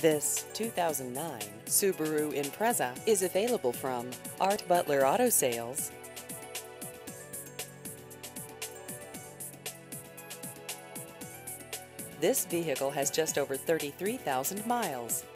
This 2009 Subaru Impreza is available from Art Butler Auto Sales. This vehicle has just over 33,000 miles.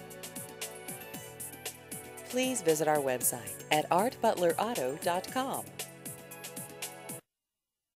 Please visit our website at artbutlerauto.com.